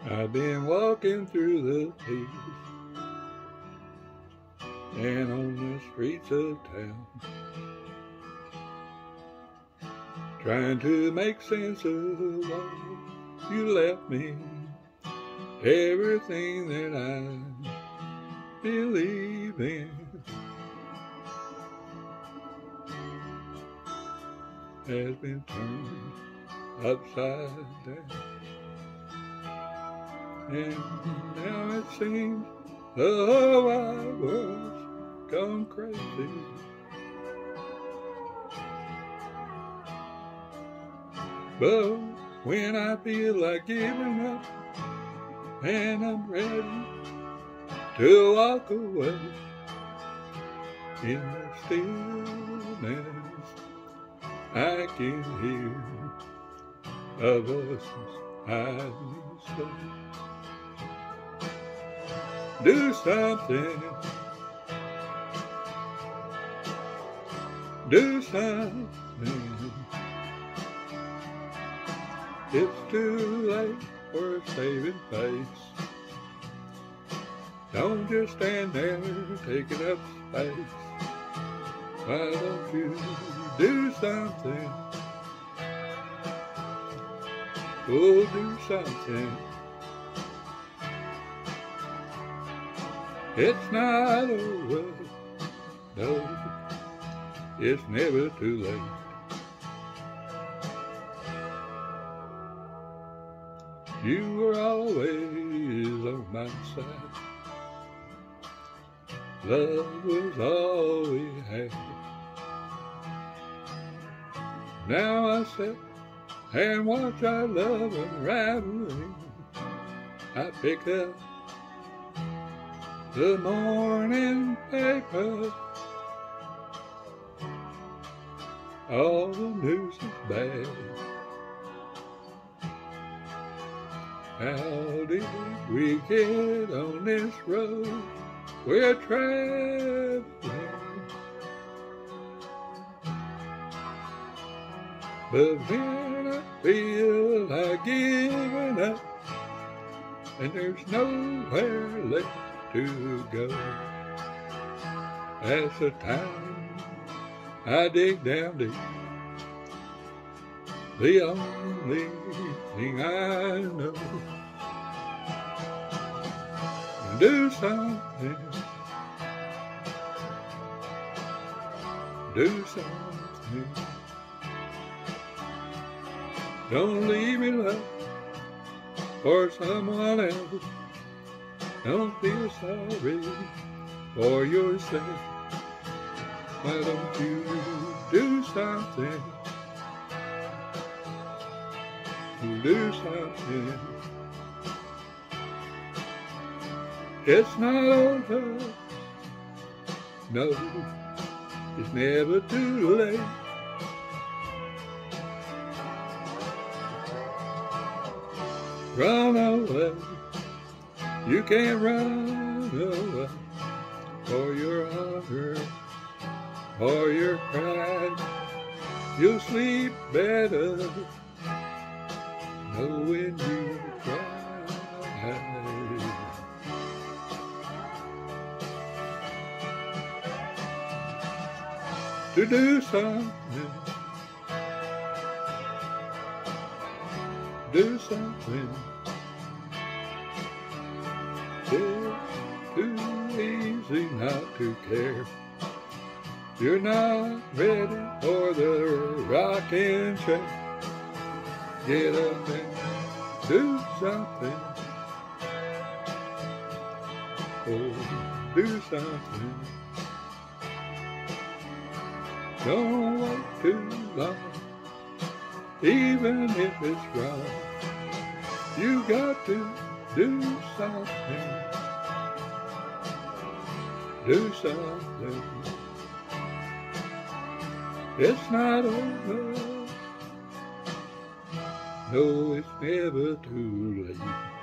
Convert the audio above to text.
I've been walking through the hills and on the streets of town, trying to make sense of what you left me, everything that I believe in has been turned upside down. And now it seems the whole wide world's gone crazy. But when I feel like giving up and I'm ready to walk away, in the stillness I can hear a voice I say, do something, do something. It's too late for saving face. Don't just stand there taking up space. Why don't you do something? Oh, do something. It's not over, no, it's never too late. You were always on my side. Love was all we had. Now I sit and watch our love unraveling. I pick up the morning paper. All the news is bad. How did we get on this road we're traveling? But when I feel like giving up and there's nowhere left to go, that's the time I dig down deep. The only thing I know, do something, do something. Don't leave me love for someone else. Don't feel sorry for yourself. Why don't you do something? Do something. It's not over, no, it's never too late. Run away, you can't run away, for your honor, for your pride. You'll sleep better knowing you tried to do something, do something. It's too easy not to care. You're not ready for the rocking chair. Get up and do something. Oh, do something. Don't wait too long, even if it's wrong. You got to do something. Do something. It's not over. No, it's never too late.